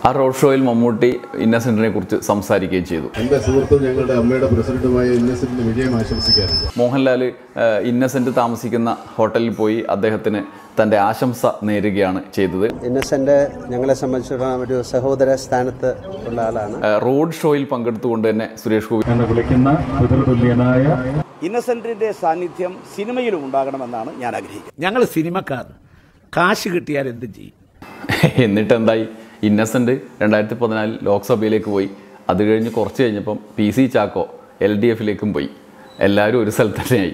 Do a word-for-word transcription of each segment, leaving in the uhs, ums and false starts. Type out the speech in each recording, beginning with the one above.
ആ റോഡ് ഷോയിൽ മമ്മൂട്ടി ഇന്നസെന്റിനെ കുറിച്ച് സംസാരിക്കുകയും ചെയ്തു. എൻ്റെ സുഹൃത്തും ഞങ്ങളുടെ അമ്മയുടെ പ്രസിഡന്റുമായ ഇന്നസെന്റിന് വിജയം ആശംസിക്കാറുണ്ട്. മോഹൻലാൽ ഇന്നസെന്റ് താമസിക്കുന്ന ഹോട്ടലിൽ പോയി അദ്ദേഹത്തിന് തൻ്റെ ആശംസ നേരുകയാണ് ചെയ്തത്. ഇന്നസെന്റ് ഞങ്ങളെ സംബന്ധിച്ചിടത്തോളം ഒരു സഹോദര സ്ഥാനത്ത് ഉള്ള ആളാണ്. റോഡ് ഷോയിൽ പങ്കെടുത്തുകൊണ്ട് തന്നെ സുരേഷ് ഗോപി എന്ന് വിളിക്കുന്ന പിതൃതുല്യനായ ഇന്നസെന്റിന്റെ സാന്നിധ്യം സിനിമയിലും ഉണ്ടാകണമെന്നാണ് ഞാൻ ആഗ്രഹിക്കുന്നത്. ഞങ്ങൾ സിനിമക്കാർ കാശ് കിട്ടിയാൽ എന്ത് ചെയ്യും? എന്നിട്ട് എന്തായി? ഇന്നസെന്റ് രണ്ടായിരത്തി പതിനാലിൽ ലോക്സഭയിലേക്ക് പോയി. അത് കഴിഞ്ഞ് കുറച്ച് കഴിഞ്ഞപ്പം P C Chacko L D എഫിലേക്കും പോയി. എല്ലാവരും ഒരു സ്ഥലത്ത് തന്നെയായി.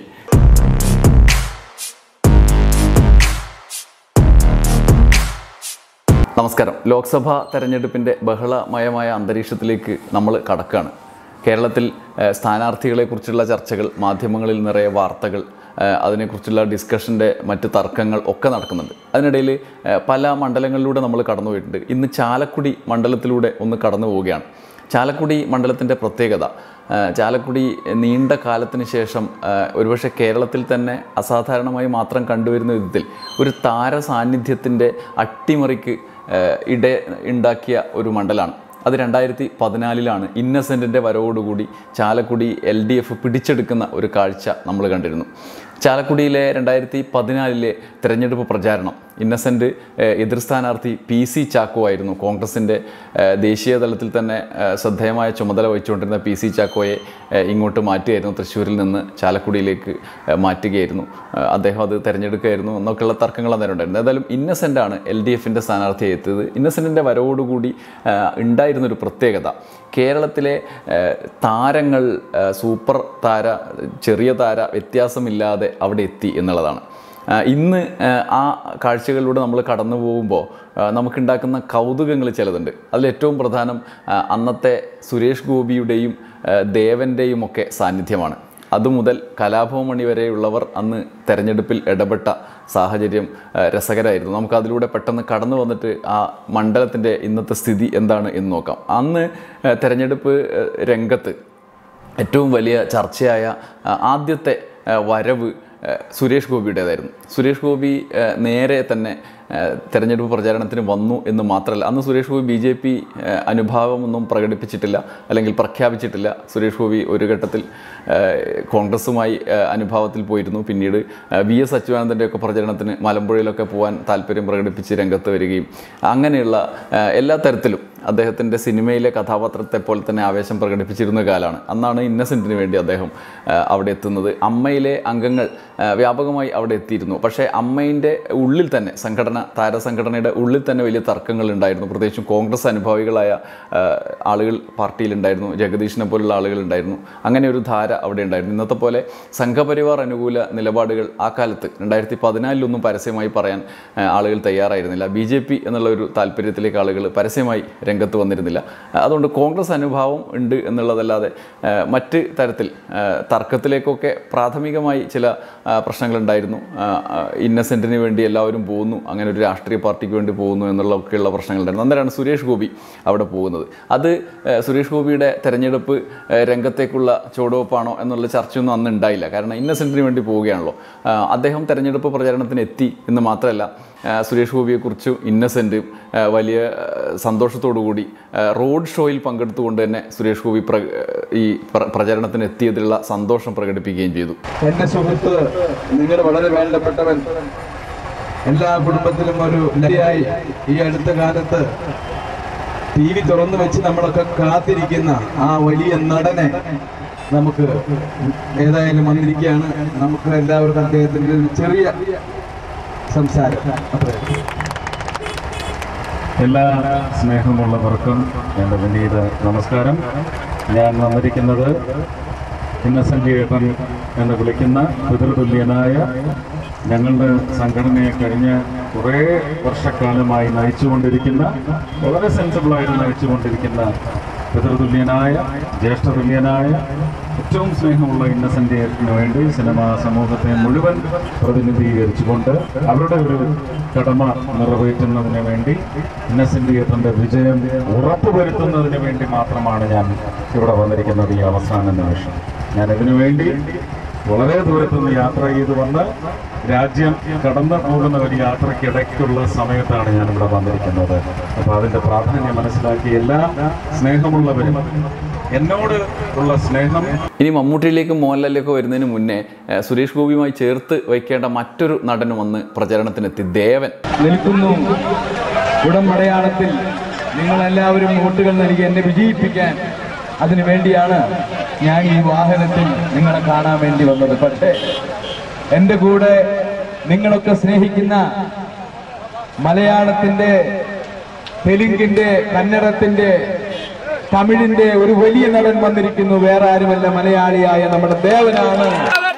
നമസ്കാരം. ലോക്സഭാ തെരഞ്ഞെടുപ്പിൻ്റെ ബഹളമയമായ അന്തരീക്ഷത്തിലേക്ക് നമ്മൾ കടക്കുകയാണ്. കേരളത്തിൽ സ്ഥാനാർത്ഥികളെക്കുറിച്ചുള്ള ചർച്ചകൾ, മാധ്യമങ്ങളിൽ നിറയെ വാർത്തകൾ, അതിനെക്കുറിച്ചുള്ള ഡിസ്കഷൻ്റെ മറ്റ് തർക്കങ്ങൾ ഒക്കെ നടക്കുന്നുണ്ട്. അതിനിടയിൽ പല മണ്ഡലങ്ങളിലൂടെ നമ്മൾ കടന്നു പോയിട്ടുണ്ട്. ഇന്ന് ചാലക്കുടി മണ്ഡലത്തിലൂടെ ഒന്ന് കടന്നു പോവുകയാണ്. ചാലക്കുടി മണ്ഡലത്തിൻ്റെ പ്രത്യേകത, ചാലക്കുടി നീണ്ട കാലത്തിന് ശേഷം ഒരുപക്ഷെ കേരളത്തിൽ തന്നെ അസാധാരണമായി മാത്രം കണ്ടുവരുന്ന വിധത്തിൽ ഒരു താര സാന്നിധ്യത്തിൻ്റെ അട്ടിമറിക്ക് ഇട ഉണ്ടാക്കിയ ഒരു മണ്ഡലമാണ്. അത് രണ്ടായിരത്തി പതിനാലിലാണ് ഇന്നസെൻറ്റിൻ്റെ വരവോടുകൂടി ചാലക്കുടി എൽ ഡി എഫ് പിടിച്ചെടുക്കുന്ന ഒരു കാഴ്ച നമ്മൾ കണ്ടിരുന്നു. ചാലക്കുടിയിലെ രണ്ടായിരത്തി പതിനാലിലെ തെരഞ്ഞെടുപ്പ് പ്രചാരണം ഇന്നസെൻ്റ് എതിർ സ്ഥാനാർത്ഥി പി സി ചാക്കോ ആയിരുന്നു. കോൺഗ്രസിൻ്റെ ദേശീയ തലത്തിൽ തന്നെ ശ്രദ്ധേയമായ ചുമതല വഹിച്ചുകൊണ്ടിരുന്ന പി സി ചാക്കോയെ ഇങ്ങോട്ട് മാറ്റുകയായിരുന്നു. തൃശ്ശൂരിൽ നിന്ന് ചാലക്കുടിയിലേക്ക് മാറ്റുകയായിരുന്നു. അദ്ദേഹം അത് തിരഞ്ഞെടുക്കുകയായിരുന്നു എന്നൊക്കെയുള്ള തർക്കങ്ങൾ അന്നേരം ഉണ്ടായിരുന്നു. ഏതായാലും ഇന്നസെൻ്റാണ് എൽ ഡി എഫിൻ്റെ സ്ഥാനാർത്ഥിയായി എത്തിയത്. ഇന്നസെൻറ്റിൻ്റെ വരവോടുകൂടി ഉണ്ടായിരുന്നൊരു പ്രത്യേകത, കേരളത്തിലെ താരങ്ങൾ, സൂപ്പർ താര, ചെറിയ താര വ്യത്യാസമില്ലാതെ അവിടെ എത്തി എന്നുള്ളതാണ്. ഇന്ന് ആ കാഴ്ചകളിലൂടെ നമ്മൾ കടന്നു പോകുമ്പോൾ നമുക്കുണ്ടാക്കുന്ന കൗതുകങ്ങൾ ചിലതുണ്ട്. അതിലേറ്റവും പ്രധാനം അന്നത്തെ സുരേഷ് ഗോപിയുടെയും ദേവൻ്റെയും ഒക്കെ സാന്നിധ്യമാണ്. അതുമുതൽ കലാഭവൻ മണി വരെയുള്ളവർ അന്ന് തെരഞ്ഞെടുപ്പിൽ ഇടപെട്ട സാഹചര്യം രസകരമായിരുന്നു. നമുക്കതിലൂടെ പെട്ടെന്ന് കടന്നു വന്നിട്ട് ആ മണ്ഡലത്തിൻ്റെ ഇന്നത്തെ സ്ഥിതി എന്താണ് എന്ന് നോക്കാം. അന്ന് തെരഞ്ഞെടുപ്പ് രംഗത്ത് ഏറ്റവും വലിയ ചർച്ചയായ ആദ്യത്തെ വരവ് സുരേഷ് ഗോപിയുടേതായിരുന്നു. സുരേഷ് ഗോപി നേരെ തന്നെ തെരഞ്ഞെടുപ്പ് പ്രചാരണത്തിന് വന്നു എന്ന് മാത്രമല്ല, അന്ന് Suresh Gopi B J P അനുഭാവമൊന്നും പ്രകടിപ്പിച്ചിട്ടില്ല, അല്ലെങ്കിൽ പ്രഖ്യാപിച്ചിട്ടില്ല. സുരേഷ് ഗോപി ഒരു ഘട്ടത്തിൽ കോൺഗ്രസുമായി അനുഭാവത്തിൽ പോയിരുന്നു. പിന്നീട് വി എസ് അച്യുതാനന്ദൻ്റെയൊക്കെ പ്രചരണത്തിന് മലമ്പുഴയിലൊക്കെ പോകാൻ താല്പര്യം പ്രകടിപ്പിച്ച് രംഗത്ത് വരികയും അങ്ങനെയുള്ള എല്ലാ തരത്തിലും അദ്ദേഹത്തിൻ്റെ സിനിമയിലെ കഥാപാത്രത്തെ പോലെ തന്നെ ആവേശം പ്രകടിപ്പിച്ചിരുന്ന കാലമാണ്. അന്നാണ് ഇന്നസെൻറ്റിന് വേണ്ടി അദ്ദേഹം അവിടെ എത്തുന്നത്. അമ്മയിലെ അംഗങ്ങൾ വ്യാപകമായി അവിടെ എത്തിയിരുന്നു. പക്ഷേ അമ്മയിൻ്റെ ഉള്ളിൽ തന്നെ സംഘടന, താരസംഘടനയുടെ ഉള്ളിൽ തന്നെ വലിയ തർക്കങ്ങൾ ഉണ്ടായിരുന്നു. പ്രത്യേകിച്ചും കോൺഗ്രസ് അനുഭാവികളായ ആളുകൾ പാർട്ടിയിലുണ്ടായിരുന്നു. ജഗദീഷിനെ പോലുള്ള ആളുകളുണ്ടായിരുന്നു. അങ്ങനെ ഒരു ധാര അവിടെ ഉണ്ടായിരുന്നു. ഇന്നത്തെ പോലെ സംഘപരിവാർ അനുകൂല നിലപാടുകൾ ആ കാലത്ത് രണ്ടായിരത്തി പതിനാലിലൊന്നും പരസ്യമായി പറയാൻ ആളുകൾ തയ്യാറായിരുന്നില്ല. ബി ജെ പി എന്നുള്ള ഒരു താല്പര്യത്തിലേക്ക് ആളുകൾ പരസ്യമായി രംഗത്ത് വന്നിരുന്നില്ല. അതുകൊണ്ട് കോൺഗ്രസ് അനുഭാവം ഉണ്ട് എന്നുള്ളതല്ലാതെ മറ്റ് തരത്തിൽ തർക്കത്തിലേക്കൊക്കെ പ്രാഥമികമായി ചില പ്രശ്നങ്ങളുണ്ടായിരുന്നു. ഇന്നസെൻറ്റിന് വേണ്ടി എല്ലാവരും പോകുന്നു, അങ്ങനെ ഒരു രാഷ്ട്രീയ പാർട്ടിക്ക് വേണ്ടി പോകുന്നു എന്നുള്ളതൊക്കെയുള്ള പ്രശ്നങ്ങളുണ്ടായിരുന്നു. അന്നേരമാണ് സുരേഷ് ഗോപി അവിടെ പോകുന്നത്. അത് സുരേഷ് ഗോപിയുടെ തെരഞ്ഞെടുപ്പ് രംഗത്തേക്കുള്ള ചുവടുവെപ്പാണോ എന്നുള്ള ചർച്ചയൊന്നും അന്ന് ഉണ്ടായില്ല. കാരണം ഇന്നസെൻറ്റിന് വേണ്ടി പോവുകയാണല്ലോ. അദ്ദേഹം തെരഞ്ഞെടുപ്പ് പ്രചാരണത്തിന് എത്തി എന്ന് മാത്രമല്ല, സുരേഷ് ഗോപിയെക്കുറിച്ചും ഇന്നസെൻറ്റ് വലിയ സന്തോഷത്തോടു കൂടി റോഡ് ഷോയിൽ പങ്കെടുത്തുകൊണ്ട് തന്നെ സുരേഷ് ഗോപി പ്ര ഈ പ്രചരണത്തിന് എത്തിയതിലുള്ള സന്തോഷം പ്രകടിപ്പിക്കുകയും ചെയ്തു. എൻ്റെ സുഹൃത്ത്, നിങ്ങൾ വളരെ വേണ്ടപ്പെട്ടവൻ, എല്ലാ കുടുംബത്തിലും ഒരു ലഹരിയായി ഈ അടുത്ത കാലത്ത് ടി വി തുറന്നു വെച്ച് നമ്മളൊക്കെ കാത്തിരിക്കുന്ന ആ വലിയ നടനെ നമുക്ക് ഏതായാലും വന്നിരിക്കുകയാണ്. നമുക്ക് എല്ലാവർക്കും അദ്ദേഹത്തിൻ്റെ ഒരു ചെറിയ സംസാരം. എല്ലാ സ്നേഹമുള്ളവർക്കും എൻ്റെ വിനീത നമസ്കാരം. ഞാൻ വന്നിരിക്കുന്നത് ഇന്നസെൻ്റ് ഏട്ടൻ എന്ന് വിളിക്കുന്ന പിതൃതുല്യനായ ഞങ്ങളുടെ സംഘടനയെ കഴിഞ്ഞ കുറേ വർഷക്കാലമായി നയിച്ചുകൊണ്ടിരിക്കുന്ന, വളരെ സെൻസിബിളായിട്ട് നയിച്ചുകൊണ്ടിരിക്കുന്ന പിതൃതുല്യനായ, ജ്യേഷ്ഠതുല്യനായ, ഏറ്റവും സ്നേഹമുള്ള ഇന്നസെൻ്റ് ഏട്ടന് വേണ്ടി സിനിമാ സമൂഹത്തെ മുഴുവൻ പ്രതിനിധീകരിച്ചുകൊണ്ട് അവരുടെ ഒരു കടമ നിറവേറ്റുന്നതിന് വേണ്ടി, ഇന്നസെൻ്റ് ഏട്ടൻ്റെ വിജയം ഉറപ്പുവരുത്തുന്നതിന് വേണ്ടി മാത്രമാണ് ഞാൻ ഇവിടെ വന്നിരിക്കുന്നത്. ഈ അവസാന നിമിഷം ഞാൻ ഇതിനു വേണ്ടി വളരെ ദൂരത്തുനിന്ന് യാത്ര ചെയ്ത് വന്ന് രാജ്യം കടന്നു പോകുന്ന ഒരു യാത്രക്കിടയ്ക്കുള്ള സമയത്താണ് ഞാനിവിടെ വന്നിരിക്കുന്നത്. അപ്പോൾ അതിൻ്റെ പ്രാധാന്യം മനസ്സിലാക്കി എല്ലാ സ്നേഹമുള്ളവരും എന്നോട് ഉള്ള സ്നേഹം. ഇനി മമ്മൂട്ടിയിലേക്കും മോഹൻലാലിലേക്കും വരുന്നതിന് മുന്നേ സുരേഷ് ഗോപിയുമായി ചേർത്ത് വയ്ക്കേണ്ട മറ്റൊരു നടനും വന്ന് പ്രചരണത്തിനെത്തി. ദേവൻ നിൽക്കുന്നു. ഉടമടയാളത്തിൽ നിങ്ങളെല്ലാവരും വോട്ടുകൾ നൽകി എന്നെ വിജയിപ്പിക്കാൻ അതിനു വേണ്ടിയാണ് ഞാൻ ഈ വാഹനത്തിൽ നിങ്ങളെ കാണാൻ വേണ്ടി വന്നത്. പക്ഷേ എൻ്റെ കൂടെ നിങ്ങളൊക്കെ സ്നേഹിക്കുന്ന മലയാളത്തിൻ്റെ, തെലുങ്കിൻ്റെ, കന്നഡത്തിൻ്റെ, തമിഴിന്റെ ഒരു വലിയ നടൻ വന്നിരിക്കുന്നു. വേറെ ആരുമല്ല, മലയാളിയായ നമ്മുടെ ദേവനാണ്.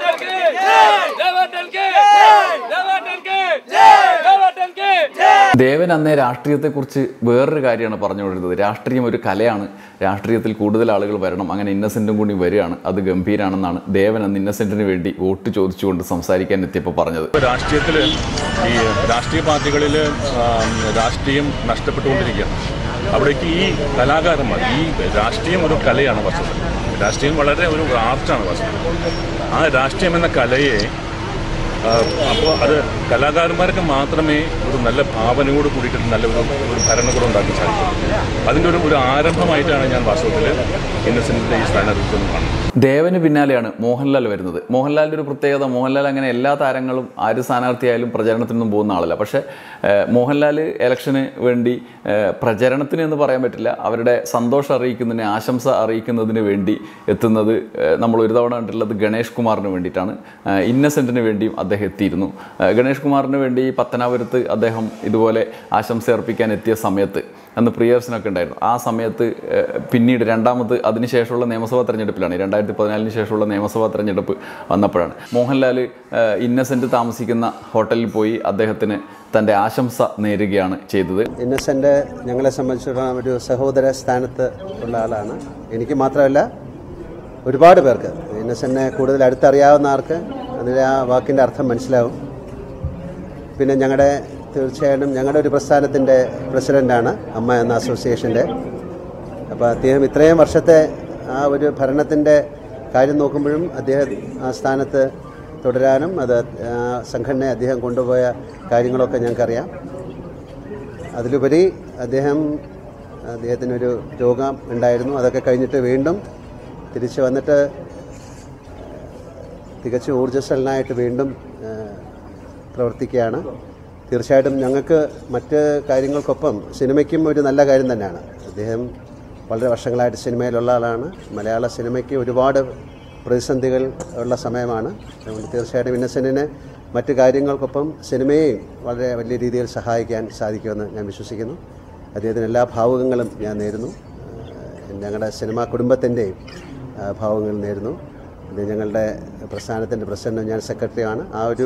ദേവൻ അന്നേ രാഷ്ട്രീയത്തെക്കുറിച്ച് വേറൊരു കാര്യമാണ് പറഞ്ഞുകൊണ്ടിരുന്നത്. രാഷ്ട്രീയം ഒരു കലയാണ്, രാഷ്ട്രീയത്തിൽ കൂടുതൽ ആളുകൾ വരണം, അങ്ങനെ ഇന്നസെൻറ്റും കൂടി വരികയാണ്, അത് ഗംഭീരാണെന്നാണ് ദേവൻ അന്ന് ഇന്നസെൻറ്റിന് വേണ്ടി വോട്ട് ചോദിച്ചുകൊണ്ട് സംസാരിക്കാൻ എത്തിയപ്പോൾ പറഞ്ഞത്. രാഷ്ട്രീയത്തിൽ ഈ രാഷ്ട്രീയ പാർട്ടികളിൽ രാഷ്ട്രീയം നഷ്ടപ്പെട്ടുകൊണ്ടിരിക്കുകയാണ്. അവിടേക്ക് ഈ കലാകാരന്മാർ, ഈ രാഷ്ട്രീയം ഒരു കലയാണ് വസ്തുത. രാഷ്ട്രീയം വളരെ ഒരു ആർട്ടാണ് വസ്തുത. ആ രാഷ്ട്രീയം എന്ന കലയെ അപ്പോൾ അത് കലാകാരന്മാർക്ക് മാത്രമേ ഒരു നല്ല ഭാവനയോട് കൂടിയിട്ട് നല്ല ഒരു ഒരു ഭരണകൂടം ഉണ്ടാക്കാൻ സാധിക്കും. അതിൻ്റെ ഒരു ഒരു ആരംഭമായിട്ടാണ് ഞാൻ വാസ്തവത്തിൽ ഇന്നസെൻറ്റിൻ്റെ ഈ സ്ഥാനാർത്ഥിത്വം കാണുന്നത്. ദേവന് പിന്നാലെയാണ് മോഹൻലാൽ വരുന്നത്. മോഹൻലാലിൻ്റെ ഒരു പ്രത്യേകത, മോഹൻലാൽ അങ്ങനെ എല്ലാ താരങ്ങളും ആര് സ്ഥാനാർത്ഥിയായാലും പ്രചരണത്തിനൊന്നും പോകുന്ന ആളല്ല. പക്ഷേ മോഹൻലാൽ ഇലക്ഷന് വേണ്ടി പ്രചരണത്തിന് എന്ന് പറയാൻ പറ്റില്ല, അവരുടെ സന്തോഷം അറിയിക്കുന്നതിന്, ആശംസ അറിയിക്കുന്നതിന് വേണ്ടി എത്തുന്നത് നമ്മൾ ഒരു തവണ കണ്ടിട്ടുള്ളത് ഗണേഷ് കുമാറിന് വേണ്ടിയിട്ടാണ്. ഇന്നസെൻറ്റിന് വേണ്ടിയും അദ്ദേഹം എത്തിയിരുന്നു. ഗണേഷ് കുമാറിന് വേണ്ടി പത്തനാപുരത്ത് അദ്ദേഹം ഇതുപോലെ ആശംസ അർപ്പിക്കാൻ എത്തിയ സമയത്ത് അന്ന് പ്രിയേഴ്സിനൊക്കെ ഉണ്ടായിരുന്നു. ആ സമയത്ത് പിന്നീട് രണ്ടാമത് അതിനുശേഷമുള്ള നിയമസഭാ തെരഞ്ഞെടുപ്പിലാണ്, രണ്ടായിരത്തി പതിനാലിന് ശേഷമുള്ള നിയമസഭാ തെരഞ്ഞെടുപ്പ് വന്നപ്പോഴാണ് മോഹൻലാൽ ഇന്നസെൻറ്റ് താമസിക്കുന്ന ഹോട്ടലിൽ പോയി അദ്ദേഹത്തിന് തൻ്റെ ആശംസ നേരുകയാണ് ചെയ്തത്. ഇന്നസെൻ്റ് ഞങ്ങളെ സംബന്ധിച്ചിടത്തോളം ഒരു സഹോദര സ്ഥാനത്ത് ഉള്ള ആളാണ്. എനിക്ക് മാത്രമല്ല, ഒരുപാട് പേർക്ക് ഇന്നസെൻറ്റിനെ കൂടുതൽ അടുത്തറിയാവുന്ന ആർക്ക് അതിൻ്റെ ആ വാക്കിൻ്റെ അർത്ഥം മനസ്സിലാവും. പിന്നെ ഞങ്ങളുടെ തീർച്ചയായിട്ടും ഞങ്ങളുടെ ഒരു പ്രസ്ഥാനത്തിൻ്റെ പ്രസിഡൻ്റാണ് അമ്മ എന്ന അസോസിയേഷൻ്റെ. അപ്പോൾ അദ്ദേഹം ഇത്രയും വർഷത്തെ ആ ഒരു ഭരണത്തിൻ്റെ കാര്യം നോക്കുമ്പോഴും അദ്ദേഹം ആ സ്ഥാനത്ത് തുടരാനും അത് സംഘടനയെ അദ്ദേഹം കൊണ്ടുപോയ കാര്യങ്ങളൊക്കെ ഞങ്ങൾക്കറിയാം. അതിലുപരി അദ്ദേഹം അദ്ദേഹത്തിനൊരു രോഗം ഉണ്ടായിരുന്നു. അതൊക്കെ കഴിഞ്ഞിട്ട് വീണ്ടും തിരിച്ചു വന്നിട്ട് തികച്ചും ഊർജ്ജസ്വലനായിട്ട് വീണ്ടും പ്രവർത്തിക്കുകയാണ്. തീർച്ചയായിട്ടും ഞങ്ങൾക്ക് മറ്റ് കാര്യങ്ങൾക്കൊപ്പം സിനിമയ്ക്കും ഒരു നല്ല കാര്യം തന്നെയാണ്. അദ്ദേഹം വളരെ വർഷങ്ങളായിട്ട് സിനിമയിലുള്ള ആളാണ്. മലയാള സിനിമയ്ക്ക് ഒരുപാട് പ്രതിസന്ധികൾ ഉള്ള സമയമാണ്. അതുകൊണ്ട് തീർച്ചയായിട്ടും ഇന്നസെൻറ്റിന് മറ്റ് കാര്യങ്ങൾക്കൊപ്പം സിനിമയെയും വളരെ വലിയ രീതിയിൽ സഹായിക്കാൻ സാധിക്കുമെന്ന് ഞാൻ വിശ്വസിക്കുന്നു. അദ്ദേഹത്തിന് എല്ലാ ഭാവുകങ്ങളും ഞാൻ നേരുന്നു. ഞങ്ങളുടെ സിനിമാ കുടുംബത്തിൻ്റെയും ഭാവുകങ്ങൾ നേരുന്നു. ഇത് ഞങ്ങളുടെ പ്രസ്ഥാനത്തിൻ്റെ പ്രസിഡൻറ്റും ഞാൻ സെക്രട്ടറിയാണ്. ആ ഒരു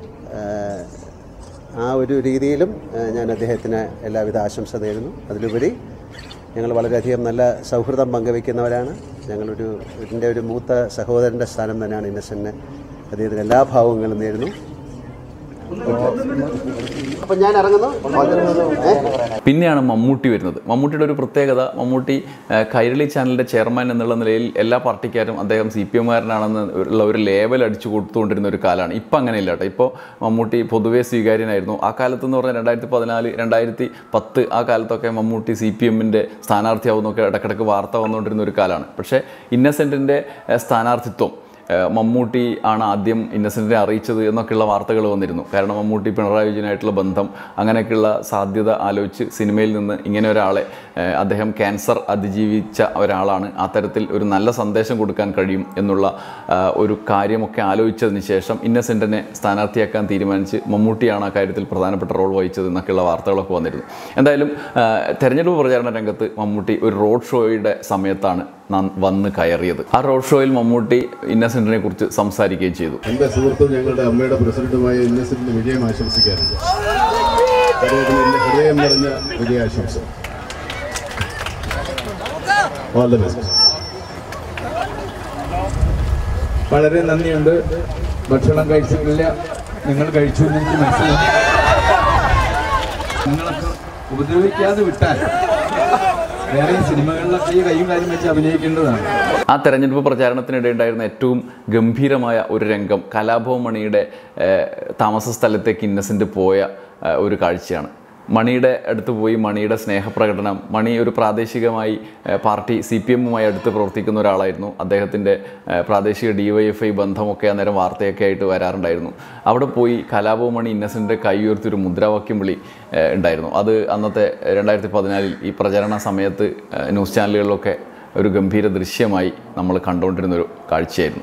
ആ ഒരു രീതിയിലും ഞാൻ അദ്ദേഹത്തിന് എല്ലാവിധ ആശംസ നേരുന്നു. അതിലുപരി ഞങ്ങൾ വളരെയധികം നല്ല സൗഹൃദം പങ്കുവയ്ക്കുന്നവരാണ്. ഞങ്ങളൊരു ഇതിൻ്റെ ഒരു മൂത്ത സഹോദരൻ്റെ സ്ഥാനം തന്നെയാണ് ഇന്നസെൻറ്റിന്. അദ്ദേഹത്തിന് എല്ലാ ഭാവങ്ങളും നേരുന്നു. അപ്പം ഞാൻ ഇറങ്ങുന്നു. പിന്നെയാണ് മമ്മൂട്ടി വരുന്നത്. മമ്മൂട്ടിയുടെ ഒരു പ്രത്യേകത, മമ്മൂട്ടി കൈരളി ചാനലിൻ്റെ ചെയർമാൻ എന്നുള്ള നിലയിൽ എല്ലാ പാർട്ടിക്കാരും അദ്ദേഹം സി പി എമ്മുകാരനാണെന്ന് ഉള്ള ഒരു ലേബൽ അടിച്ചു കൊടുത്തുകൊണ്ടിരുന്ന ഒരു കാലമാണ്. ഇപ്പം അങ്ങനെയില്ല കേട്ടോ. ഇപ്പോൾ മമ്മൂട്ടി പൊതുവേ സ്വീകാര്യനായിരുന്നു. ആ കാലത്തെന്ന് പറഞ്ഞാൽ രണ്ടായിരത്തി പതിനാല് രണ്ടായിരത്തി പത്ത് ആ കാലത്തൊക്കെ മമ്മൂട്ടി സി പി എമ്മിൻ്റെ സ്ഥാനാർത്ഥിയാവുന്നൊക്കെ ഇടയ്ക്കിടയ്ക്ക് വാർത്ത വന്നുകൊണ്ടിരുന്ന ഒരു കാലമാണ്. പക്ഷേ ഇന്നസെൻറ്റിൻ്റെ സ്ഥാനാർത്ഥിത്വം മമ്മൂട്ടി ആണ് ആദ്യം ഇന്നസെൻറ്റിനെ അറിയിച്ചത് എന്നൊക്കെയുള്ള വാർത്തകൾ വന്നിരുന്നു. കാരണം മമ്മൂട്ടി പിണറായി വിജയനായിട്ടുള്ള ബന്ധം, അങ്ങനെയൊക്കെയുള്ള സാധ്യത ആലോചിച്ച് സിനിമയിൽ നിന്ന് ഇങ്ങനെ ഒരാളെ, അദ്ദേഹം ക്യാൻസർ അതിജീവിച്ച ഒരാളാണ്, ആ തരത്തിൽ ഒരു നല്ല സന്ദേശം കൊടുക്കാൻ കഴിയും എന്നുള്ള ഒരു കാര്യമൊക്കെ ആലോചിച്ചതിന് ശേഷം ഇന്നസെൻറ്റിനെ സ്ഥാനാർത്ഥിയാക്കാൻ തീരുമാനിച്ച് മമ്മൂട്ടിയാണ് ആ കാര്യത്തിൽ പ്രധാനപ്പെട്ട റോൾ വഹിച്ചത് എന്നൊക്കെയുള്ള വാർത്തകളൊക്കെ വന്നിരുന്നു. എന്തായാലും തെരഞ്ഞെടുപ്പ് പ്രചാരണ രംഗത്ത് മമ്മൂട്ടി ഒരു റോഡ് ഷോയുടെ സമയത്താണ് വന്ന് കയറിയത്. ആ റോഡ് ഷോയിൽ മമ്മൂട്ടി ഇന്നസെൻറ്റിനെ കുറിച്ച് സംസാരിക്കുകയും ചെയ്തു. എൻ്റെ സുഹൃത്തും ഞങ്ങളുടെ അമ്മയുടെ പ്രസിഡന്റുമായ ഇന്നസെൻറ്റിന് വിജയം ആശംസിക്കാറുണ്ട്. അദ്ദേഹത്തിന് എൻ്റെ ഹൃദയം നിറഞ്ഞ വിജയാശംസ. All the best. വളരെ നന്ദിയുണ്ട്. ഭക്ഷണം കഴിച്ചിട്ടില്ല, നിങ്ങൾ കഴിച്ചു എന്ന് എനിക്ക് മനസ്സിലായി. നിങ്ങളൊക്കെ ഉപദ്രവിക്കാതെ വിട്ടാൽ വേറെ സിനിമകളിലൊക്കെ ഈ കൈയും കാര്യം വെച്ച് അഭിനയിക്കേണ്ടതാണ്. ആ തെരഞ്ഞെടുപ്പ് പ്രചാരണത്തിനിടെ ഉണ്ടായിരുന്ന ഏറ്റവും ഗംഭീരമായ ഒരു രംഗം കലാഭവൻ മണിയുടെ താമസ സ്ഥലത്തേക്ക് ഇന്നസെൻ്റ് പോയ ഒരു കാഴ്ചയാണ്. മണിയുടെ അടുത്ത് പോയി മണിയുടെ സ്നേഹപ്രകടനം. മണി ഒരു പ്രാദേശികമായി പാർട്ടി സി പി എമ്മുമായി അടുത്ത് പ്രവർത്തിക്കുന്ന ഒരാളായിരുന്നു. അദ്ദേഹത്തിൻ്റെ പ്രാദേശിക ഡി വൈ എഫ് ഐ ബന്ധമൊക്കെ അന്നേരം വാർത്തയൊക്കെ ആയിട്ട് വരാറുണ്ടായിരുന്നു. അവിടെ പോയി കലാഭവൻ മണി ഇന്നസെൻ്റ് കൈ ഉയർത്തി ഒരു മുദ്രാവാക്യം വിളി ഉണ്ടായിരുന്നു. അത് അന്നത്തെ രണ്ടായിരത്തി പതിനാലിൽ ഈ പ്രചരണ സമയത്ത് ന്യൂസ് ചാനലുകളിലൊക്കെ ഒരു ഗംഭീര ദൃശ്യമായി നമ്മൾ കണ്ടുകൊണ്ടിരുന്നൊരു കാഴ്ചയായിരുന്നു.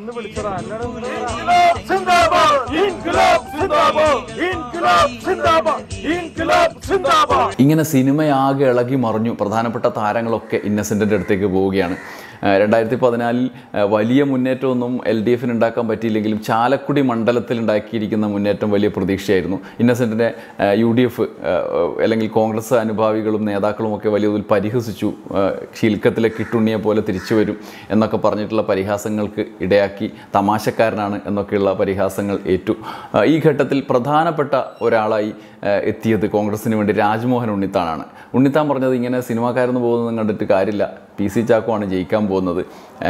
ഇങ്ങനെ സിനിമയാകെ ഇളകി മറിഞ്ഞു. പ്രധാനപ്പെട്ട താരങ്ങളൊക്കെ ഇന്നസെൻ്റിൻ്റെ അടുത്തേക്ക് പോവുകയാണ്. രണ്ടായിരത്തി പതിനാലിൽ വലിയ മുന്നേറ്റമൊന്നും എൽ ഡി എഫിന് ഉണ്ടാക്കാൻ പറ്റിയില്ലെങ്കിലും ചാലക്കുടി മണ്ഡലത്തിൽ ഉണ്ടാക്കിയിരിക്കുന്ന മുന്നേറ്റം വലിയ പ്രതീക്ഷയായിരുന്നു. ഇന്നസെൻറ്റിനെ യു ഡി എഫ് അല്ലെങ്കിൽ കോൺഗ്രസ് അനുഭാവികളും നേതാക്കളും ഒക്കെ വലിയ തോതിൽ പരിഹസിച്ചു. ശീൽക്കത്തിലെ കിട്ടുണ്ണിയെ പോലെ തിരിച്ചു വരും എന്നൊക്കെ പറഞ്ഞിട്ടുള്ള പരിഹാസങ്ങൾക്ക് ഇടയാക്കി. തമാശക്കാരനാണ് എന്നൊക്കെയുള്ള പരിഹാസങ്ങൾ ഏറ്റു. ഈ ഘട്ടത്തിൽ പ്രധാനപ്പെട്ട ഒരാളായി എത്തിയത് കോൺഗ്രസിന് വേണ്ടി രാജ്മോഹൻ ഉണ്ണിത്താനാണ്. ഉണ്ണിത്താൻ പറഞ്ഞത് ഇങ്ങനെ സിനിമാക്കാരെന്ന് പോകുന്നതും കണ്ടിട്ട് കാര്യമില്ല, പി സി ചാക്കോ ആണ് ജയിക്കാൻ പോകുന്നത്,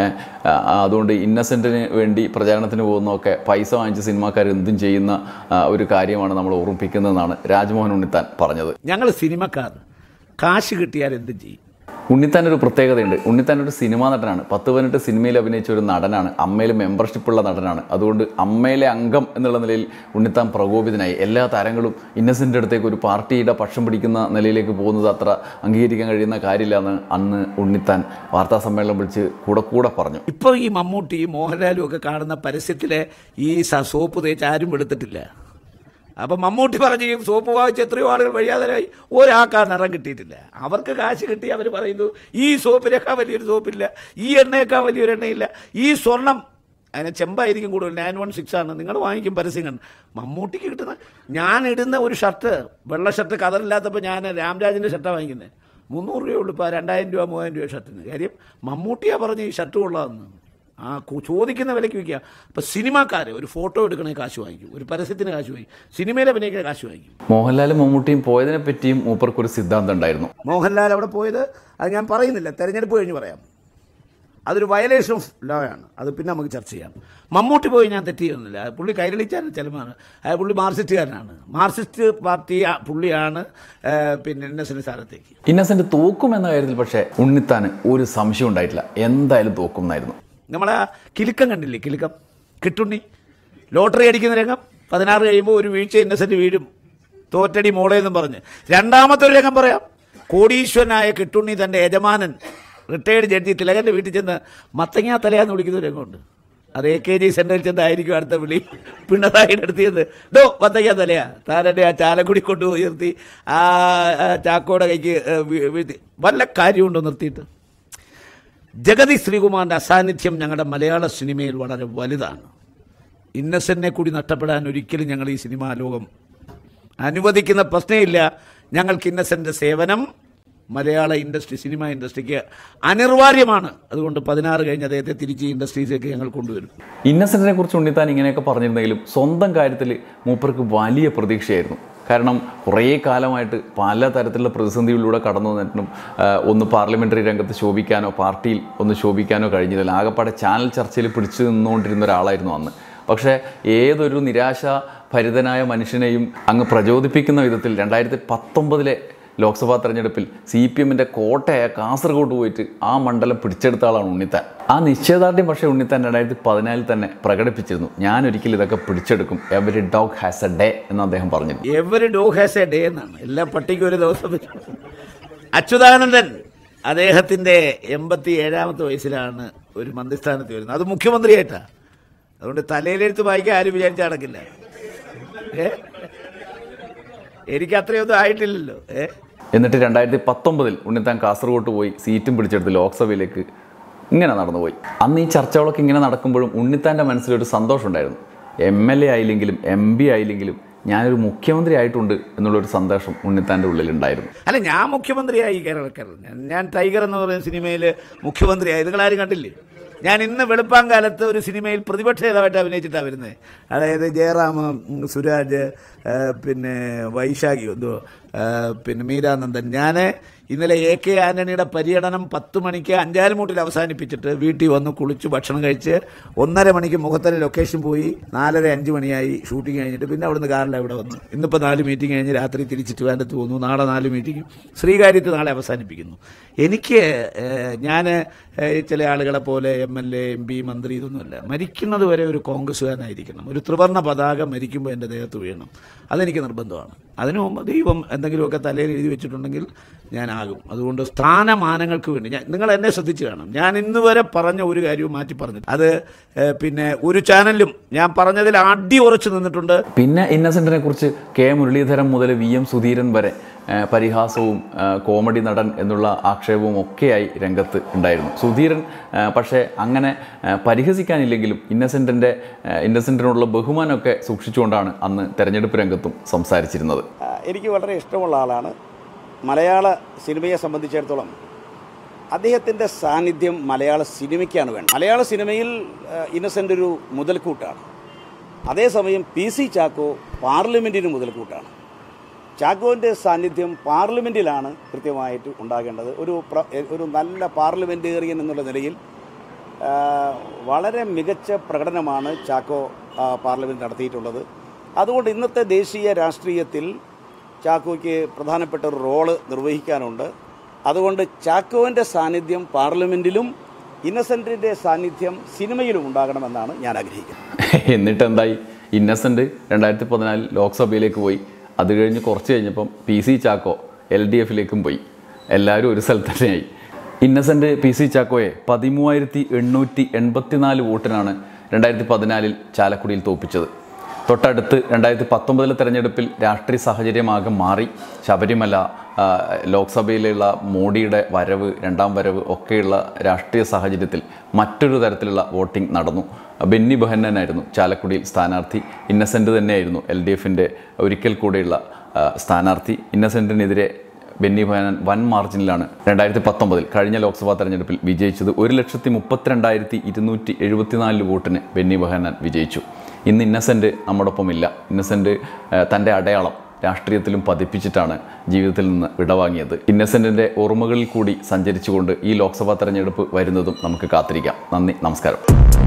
അതുകൊണ്ട് ഇന്നസെൻറ്റിന് വേണ്ടി പ്രചാരണത്തിന് പോകുന്നതൊക്കെ പൈസ വാങ്ങിച്ച് സിനിമാക്കാർ എന്തും ചെയ്യുന്ന ഒരു കാര്യമാണ് നമ്മൾ ഓർമ്മിപ്പിക്കുന്നതെന്നാണ് രാജ്മോഹൻ ഉണ്ണിത്താൻ പറഞ്ഞത്. ഞങ്ങൾ സിനിമക്കാർ കാശ് കിട്ടിയാൽ എന്തും ചെയ്യും. ഉണ്ണിത്താൻ ഒരു പ്രത്യേകതയുണ്ട്. ഉണ്ണിത്താൻ ഒരു സിനിമാ നടനാണ്. പത്ത് പതിനെട്ട് സിനിമയിൽ അഭിനയിച്ച ഒരു നടനാണ്. അമ്മയിൽ മെമ്പർഷിപ്പുള്ള നടനാണ്. അതുകൊണ്ട് അമ്മയിലെ അംഗം എന്നുള്ള നിലയിൽ ഉണ്ണിത്താൻ പ്രകോപിതനായി. എല്ലാ താരങ്ങളും ഇന്നസെൻ്റ് അടുത്തേക്ക് ഒരു പാർട്ടിയുടെ പക്ഷം പിടിക്കുന്ന നിലയിലേക്ക് പോകുന്നത് അത്ര അംഗീകരിക്കാൻ കഴിയുന്ന കാര്യമില്ല എന്ന് അന്ന് ഉണ്ണിത്താൻ വാർത്താ സമ്മേളനം വിളിച്ച് കൂടെ കൂടെ പറഞ്ഞു. ഇപ്പോൾ ഈ മമ്മൂട്ടി മോഹൻലാലും ഒക്കെ കാണുന്ന പരസ്യത്തിലെ ഈ സോപ്പ് തേച്ച് ആരും എടുത്തിട്ടില്ല. അപ്പം മമ്മൂട്ടി പറഞ്ഞ് ഈ സോപ്പ് വാങ്ങിച്ച് എത്രയോ ആളുകൾ വഴിയാതരായി, ഒരാൾക്കാ നിറം കിട്ടിയിട്ടില്ല. അവർക്ക് കാശ് കിട്ടി അവർ പറയുന്നു ഈ സോപ്പിനേക്കാൾ വലിയൊരു സോപ്പില്ല, ഈ എണ്ണയേക്കാൾ വലിയൊരു എണ്ണയില്ല, ഈ സ്വർണം അതിന് ചെമ്പായിരിക്കും കൂടുതൽ, നയൻ വൺ സിക്സ് ആണ്, നിങ്ങൾ വാങ്ങിക്കും പരസ്യം കണ്ട്. മമ്മൂട്ടിക്ക് കിട്ടുന്ന ഞാൻ ഇടുന്ന ഒരു ഷർട്ട്, വെള്ള ഷർട്ട് കതറില്ലാത്തപ്പോൾ ഞാൻ രാംരാജിൻ്റെ ഷർട്ടാണ് വാങ്ങിക്കുന്നത്. മുന്നൂറ് രൂപയുള്ളൂ ഇപ്പോൾ രണ്ടായിരം രൂപ മൂവായിരം രൂപ ഷർട്ടിന്. കാര്യം മമ്മൂട്ടിയാണ് പറഞ്ഞ് ഈ ഷർട്ട് കൊള്ളാമെന്ന്. ആ ചോദിക്കുന്ന വിലയ്ക്ക് വയ്ക്കുക. അപ്പോൾ സിനിമാക്കാർ ഒരു ഫോട്ടോ എടുക്കണേ കാശ് വാങ്ങിക്കും, ഒരു പരസ്യത്തിന് കാശ് വാങ്ങിക്കും, സിനിമയിൽ അഭിനയിക്കുന്ന കാശ് വാങ്ങിക്കും. മോഹൻലാലും മമ്മൂട്ടിയും പോയതിനെ പറ്റിയും മൂപ്പർക്കൊരു സിദ്ധാന്തം ഉണ്ടായിരുന്നു. മോഹൻലാൽ അവിടെ പോയത് അത് ഞാൻ പറയുന്നില്ല, തെരഞ്ഞെടുപ്പ് കഴിഞ്ഞ് പറയാം. അതൊരു വയലേഷൻ ഓഫ് ലോ ആണ്, അത് പിന്നെ നമുക്ക് ചർച്ച ചെയ്യാം. മമ്മൂട്ടി പോയി ഞാൻ തെറ്റിയൊന്നുമില്ല. പുള്ളി കൈരളിച്ചാണ് ചിലമാണ്. പുള്ളി മാർക്സിസ്റ്റുകാരനാണ്. മാർക്സിസ്റ്റ് പാർട്ടി പുള്ളിയാണ് പിന്നെ ഇന്നസെൻ്റ് സ്ഥാനത്തേക്ക്. ഇന്നസെൻ്റ് തോക്കുമെന്ന കാര്യത്തിൽ പക്ഷേ ഉണ്ണിത്താന് ഒരു സംശയം ഉണ്ടായിട്ടില്ല. എന്തായാലും തോക്കും എന്നായിരുന്നു. നമ്മളെ കിലുക്കം കണ്ടില്ലേ, കിലുക്കം കിട്ടുണ്ണി ലോട്ടറി അടിക്കുന്ന രംഗം. പതിനാറ് കഴിയുമ്പോൾ ഒരു വീഴ്ച ഇന്നസെൻ്റ് വീഴും, തോറ്റടി മോളേന്നും പറഞ്ഞ്. രണ്ടാമത്തെ ഒരു രംഗം പറയാം. കോടീശ്വരനായ കിട്ടുണ്ണി തൻ്റെ യജമാനൻ റിട്ടയേർഡ് ജഡ്ജി തിലകൻ്റെ വീട്ടിൽ ചെന്ന് മത്തങ്ങാ തലയാന്ന് വിളിക്കുന്ന രംഗമുണ്ട്. അത് എ കെ ജി സെൻറ്ററിൽ ചെന്നായിരിക്കും അടുത്ത വിളി. പിണറായിയുടെ അടുത്തിയത് ഡോ മത്തങ്ങാ തലയാ, താനെൻ്റെ ആ ചാലക്കുടി കൊണ്ട് ഉയർത്തി ആ ചാക്കോടെ കൈക്ക് വീഴ്ത്തി. വല്ല കാര്യമുണ്ടോ നിർത്തിയിട്ട്? ജഗതി ശ്രീകുമാറിൻ്റെ അസാന്നിധ്യം ഞങ്ങളുടെ മലയാള സിനിമയിൽ വളരെ വലുതാണ്. ഇന്നസെന്റിനെ കൂടി നഷ്ടപ്പെടാൻ ഒരിക്കലും ഞങ്ങൾ ഈ സിനിമാ ലോകം അനുവദിക്കുന്ന പ്രശ്നമില്ല. ഞങ്ങൾക്ക് ഇന്നസെൻ്റ് സേവനം മലയാള ഇൻഡസ്ട്രി, സിനിമ ഇൻഡസ്ട്രിക്ക് അനിവാര്യമാണ്. അതുകൊണ്ട് പതിനാറ് കഴിഞ്ഞ് അദ്ദേഹത്തെ തിരിച്ച് ഈ ഇൻഡസ്ട്രീസിലേക്ക് ഞങ്ങൾ കൊണ്ടുവരും. ഇന്നസെന്റിനെ കുറിച്ച് ഉണ്ണിത്താൻ ഇങ്ങനെയൊക്കെ പറഞ്ഞിരുന്നെങ്കിലും സ്വന്തം കാര്യത്തിൽ മൂപ്പർക്ക് വലിയ പ്രതീക്ഷയായിരുന്നു. കാരണം കുറേ കാലമായിട്ട് പല തരത്തിലുള്ള പ്രതിസന്ധികളിലൂടെ കടന്നു വന്നിട്ടും ഒന്ന് പാർലമെൻ്ററി രംഗത്ത് ശോഭിക്കാനോ പാർട്ടിയിൽ ഒന്ന് ശോഭിക്കാനോ കഴിഞ്ഞില്ല. ആകപ്പാടെ ചാനൽ ചർച്ചയിൽ പിടിച്ചു നിന്നുകൊണ്ടിരുന്ന ഒരാളായിരുന്നു അന്ന്. പക്ഷേ ഏതൊരു നിരാശാഭരിതനായ മനുഷ്യനെയും അങ്ങ് പ്രചോദിപ്പിക്കുന്ന വിധത്തിൽ രണ്ടായിരത്തി പത്തൊമ്പതിലെ ലോക്സഭാ തെരഞ്ഞെടുപ്പിൽ സി പി എമ്മിൻ്റെ കോട്ടയായ കാസർഗോഡ് പോയിട്ട് ആ മണ്ഡലം പിടിച്ചെടുത്ത ആളാണ് ഉണ്ണിത്താൻ. ആ നിശ്ചയദാർഢ്യം പക്ഷേ ഉണ്ണിത്താൻ രണ്ടായിരത്തി പതിനാലിൽ തന്നെ പ്രകടിപ്പിച്ചിരുന്നു. ഞാൻ ഒരിക്കലും ഇതൊക്കെ പിടിച്ചെടുക്കും, every dog has a day എന്ന് അദ്ദേഹം പറഞ്ഞിരുന്നു. Every dog has a day എന്നാണ്. എല്ലാ പട്ടിക്കും ഒരു ദിവസം. അച്യുതാനന്ദൻ അദ്ദേഹത്തിൻ്റെ എൺപത്തി ഏഴാമത്തെ വയസ്സിലാണ് ഒരു മന്ത്രിസ്ഥാനത്ത് വരുന്നത്, അത് മുഖ്യമന്ത്രിയായിട്ടാണ്. അതുകൊണ്ട് തലയിലെടുത്ത് വായിക്കാൻ ആരും വിചാരിച്ച നടക്കില്ല. ഏ എനിക്ക് അത്രയൊന്നും ആയിട്ടില്ലല്ലോ. ഏ എന്നിട്ട് രണ്ടായിരത്തി പത്തൊമ്പതിൽ ഉണ്ണിത്താൻ കാസർഗോഡ് പോയി സീറ്റും പിടിച്ചെടുത്ത് ലോക്സഭയിലേക്ക് ഇങ്ങനെ നടന്നുപോയി. അന്ന് ഈ ചർച്ചകളൊക്കെ ഇങ്ങനെ നടക്കുമ്പോഴും ഉണ്ണിത്താൻ്റെ മനസ്സിലൊരു സന്തോഷം ഉണ്ടായിരുന്നു. എം എൽ എ ആയില്ലെങ്കിലും എം പി ആയില്ലെങ്കിലും ഞാനൊരു മുഖ്യമന്ത്രി ആയിട്ടുണ്ട് എന്നുള്ളൊരു സന്തോഷം ഉണ്ണിത്താൻ്റെ ഉള്ളിലുണ്ടായിരുന്നു. അല്ല, ഞാൻ മുഖ്യമന്ത്രിയായി കേരളക്കാരൻ. ഞാൻ ടൈഗർ എന്ന് പറയുന്ന സിനിമയിൽ മുഖ്യമന്ത്രിയായി. നിങ്ങളാരും കണ്ടില്ലേ? ഞാൻ ഇന്ന് വെളുപ്പാങ്കാലത്ത് ഒരു സിനിമയിൽ പ്രതിപക്ഷ നേതാവായിട്ട് അഭിനയിച്ചിട്ടാണ് വരുന്നത്. അതായത് ജയറാം, സുരാജ്, പിന്നെ വൈശാഖി, എന്തോ പിന്നെ മീരാനന്ദൻ. ഞാൻ ഇന്നലെ എ കെ ആന്റണിയുടെ പര്യടനം പത്ത് മണിക്ക് അഞ്ചാലുമൂട്ടിൽ അവസാനിപ്പിച്ചിട്ട് വീട്ടിൽ വന്ന് കുളിച്ച് ഭക്ഷണം കഴിച്ച് ഒന്നര മണിക്ക് മുഖത്തല ലൊക്കേഷൻ പോയി നാലര അഞ്ച് മണിയായി ഷൂട്ടിങ് കഴിഞ്ഞിട്ട് പിന്നെ അവിടുന്ന് കാറിലാണ് ഇവിടെ വന്ന് ഇന്നിപ്പോൾ നാല് മീറ്റിംഗ് കഴിഞ്ഞ് രാത്രി തിരിച്ചിട്ട് വേണ്ടത്ത് പോകുന്നു. നാളെ നാല് മീറ്റിംഗ് ശ്രീകാര്യത്ത് നാളെ അവസാനിപ്പിക്കുന്നു. എനിക്ക് ഞാൻ ചില ആളുകളെ പോലെ M L A M P മന്ത്രി ഇതൊന്നുമല്ല. മരിക്കുന്നത് വരെ ഒരു കോൺഗ്രസ്സുകാരനായിരിക്കണം. ഒരു ത്രിവർണ്ണ പതാക മരിക്കുമ്പോൾ എൻ്റെ ദേഹത്ത് വീഴണം. അതെനിക്ക് നിർബന്ധമാണ്. അതിനു മുമ്പ് ദൈവം എന്തെങ്കിലുമൊക്കെ തലയിൽ എഴുതി വെച്ചിട്ടുണ്ടെങ്കിൽ ഞാനാകും. അതുകൊണ്ട് സ്ഥാനമാനങ്ങൾക്ക് വേണ്ടി ഞാൻ നിങ്ങൾ എന്നെ ശ്രദ്ധിച്ച് കാണണം. ഞാൻ ഇന്ന് വരെ പറഞ്ഞ ഒരു കാര്യവും മാറ്റി പറഞ്ഞിട്ട് അത് പിന്നെ ഒരു ചാനലിലും ഞാൻ പറഞ്ഞതിൽ അടി ഉറച്ചു നിന്നിട്ടുണ്ട്. പിന്നെ ഇന്നസെന്റിനെ കുറിച്ച് കെ മുരളീധരൻ മുതൽ വി എം സുധീരൻ വരെ പരിഹാസവും കോമഡി നടൻ എന്നുള്ള ആക്ഷേപവും ഒക്കെയായി രംഗത്ത് ഉണ്ടായിരുന്നു. സുധീരൻ പക്ഷേ അങ്ങനെ പരിഹസിക്കാനില്ലെങ്കിലും ഇന്നസെന്റിൻ്റെ ഇന്നസെന്റിനുള്ള ബഹുമാനമൊക്കെ സൂക്ഷിച്ചുകൊണ്ടാണ് അന്ന് തെരഞ്ഞെടുപ്പ് രംഗത്തും സംസാരിച്ചിരുന്നത്. എനിക്ക് വളരെ ഇഷ്ടമുള്ള ആളാണ്. മലയാള സിനിമയെ സംബന്ധിച്ചിടത്തോളം അദ്ദേഹത്തിൻ്റെ സാന്നിധ്യം മലയാള സിനിമയ്ക്കാണ് വേണ്ടത്. മലയാള സിനിമയിൽ ഇന്നസെൻ്റ് ഒരു മുതൽക്കൂട്ടാണ്. അതേസമയം പി സി ചാക്കോ പാർലമെൻറ്റിന് മുതൽക്കൂട്ടാണ്. ചാക്കോൻ്റെ സാന്നിധ്യം പാർലമെൻറ്റിലാണ് കൃത്യമായിട്ട് ഉണ്ടാകേണ്ടത്. ഒരു ഒരു നല്ല പാർലമെൻറ്റേറിയൻ എന്നുള്ള നിലയിൽ വളരെ മികച്ച പ്രകടനമാണ് ചാക്കോ പാർലമെൻറ്റ് നടത്തിയിട്ടുള്ളത്. അതുകൊണ്ട് ഇന്നത്തെ ദേശീയ രാഷ്ട്രീയത്തിൽ ചാക്കോയ്ക്ക് പ്രധാനപ്പെട്ട ഒരു റോള് നിർവഹിക്കാനുണ്ട്. അതുകൊണ്ട് ചാക്കോൻ്റെ സാന്നിധ്യം പാർലമെൻറ്റിലും ഇന്നസെൻറ്റിൻ്റെ സാന്നിധ്യം സിനിമയിലും ഉണ്ടാകണമെന്നാണ് ഞാൻ ആഗ്രഹിക്കുന്നത്. എന്നിട്ട് എന്തായി? ഇന്നസെൻറ്റ് രണ്ടായിരത്തി പതിനാലിൽ ലോക്സഭയിലേക്ക് പോയി. അത് കഴിഞ്ഞ് കുറച്ച് കഴിഞ്ഞപ്പം P C Chacko L D എഫിലേക്കും പോയി. എല്ലാവരും ഒരു സ്ഥലത്ത് തന്നെയായി. ഇന്നസെൻറ്റ് പി സി ചാക്കോയെ പതിമൂവായിരത്തി എണ്ണൂറ്റി എൺപത്തിനാല് വോട്ടിനാണ് രണ്ടായിരത്തി പതിനാലിൽ ചാലക്കുടിയിൽ തോൽപ്പിച്ചത്. തൊട്ടടുത്ത് രണ്ടായിരത്തി പത്തൊമ്പതിലെ തെരഞ്ഞെടുപ്പിൽ രാഷ്ട്രീയ സാഹചര്യമാകെ മാറി. ശബരിമല, ലോക്സഭയിലുള്ള മോഡിയുടെ വരവ്, രണ്ടാം വരവ് ഒക്കെയുള്ള രാഷ്ട്രീയ സാഹചര്യത്തിൽ മറ്റൊരു തരത്തിലുള്ള വോട്ടിംഗ് നടന്നു. ബെന്നി ബെഹന്നാനായിരുന്നു ചാലക്കുടിയിൽ സ്ഥാനാർത്ഥി. ഇന്നസെൻറ്റ് തന്നെയായിരുന്നു എൽ ഡി എഫിൻ്റെ ഒരിക്കൽ കൂടെയുള്ള സ്ഥാനാർത്ഥി. ഇന്നസെൻറ്റിനെതിരെ ബെന്നി ബെഹന്നാൻ വൻ മാർജിനിലാണ് രണ്ടായിരത്തി പത്തൊമ്പതിൽ കഴിഞ്ഞ ലോക്സഭാ തെരഞ്ഞെടുപ്പിൽ വിജയിച്ചത്. ഒരു ലക്ഷത്തി മുപ്പത്തിരണ്ടായിരത്തി ഇരുന്നൂറ്റി എഴുപത്തിനാല് വോട്ടിന് ബെന്നി ബെഹന്നാൻ വിജയിച്ചു. ഇന്ന് ഇന്നസെൻറ്റ് നമ്മോടൊപ്പമില്ല. ഇന്നസെൻറ്റ് തൻ്റെ അടയാളം രാഷ്ട്രീയത്തിലും പതിപ്പിച്ചിട്ടാണ് ജീവിതത്തിൽ നിന്ന് വിടവാങ്ങിയത്. ഇന്നസെൻറ്റിൻ്റെ ഓർമ്മകളിൽ കൂടി സഞ്ചരിച്ചുകൊണ്ട് ഈ ലോക്സഭാ തെരഞ്ഞെടുപ്പ് വരുന്നതും നമുക്ക് കാത്തിരിക്കാം. നന്ദി, നമസ്കാരം.